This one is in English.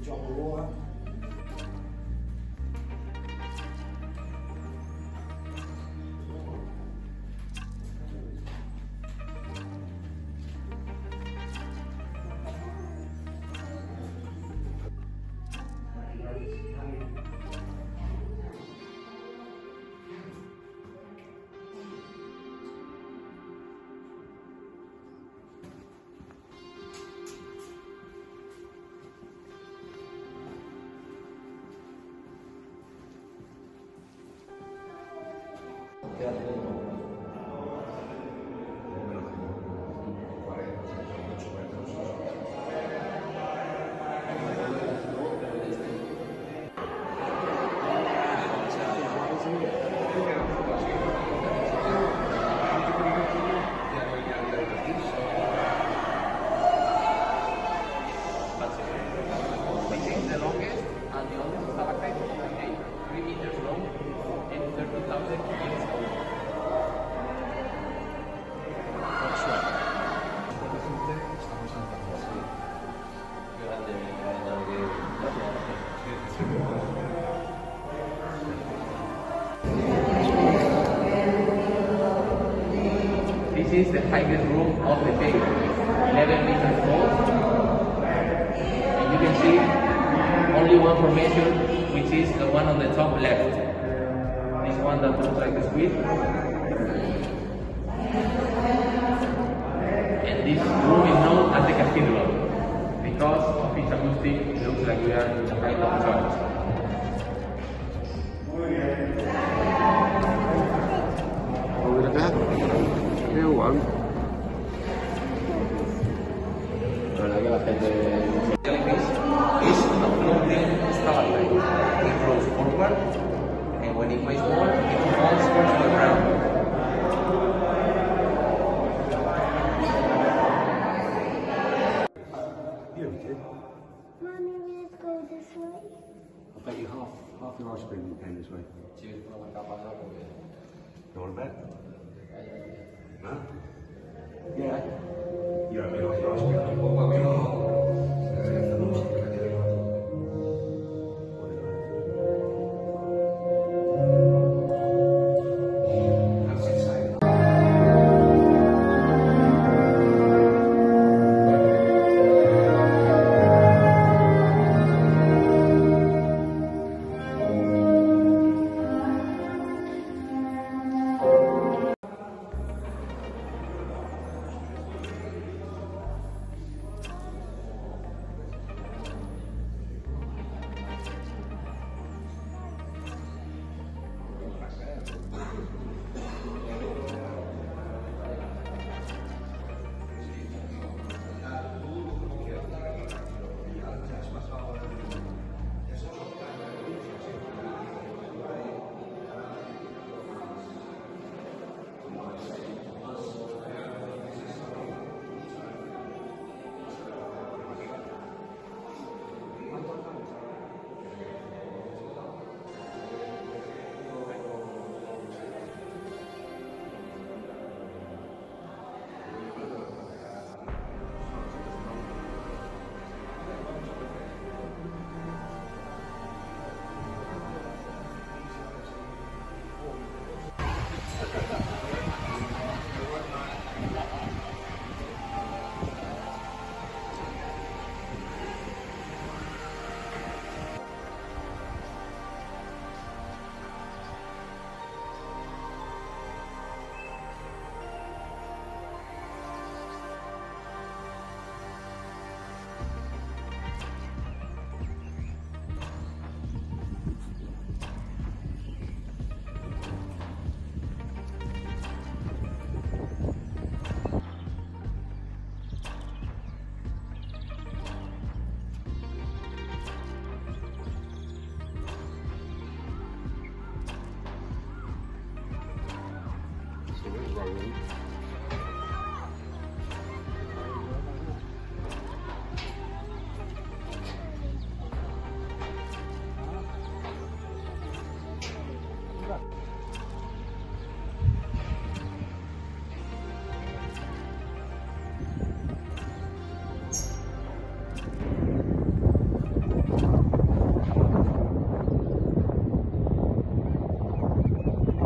drop of water. This is the highest room of the cave, 11 meters tall. And you can see only one formation, which is the one on the top left. This one that looks like a squid. And this room is known as the cathedral, because of its acoustic, it looks like we are in a kind of church. Igual. La verdad que la gente... Is a floating stalactite. It flows forward, and when it weighs more, it falls to the ground. Yeah, we did. Mommy, let's go this way. I bet you half your ice cream came this way. You want a bet? Huh? Yeah. You don't mean like your ice cream? Rolling.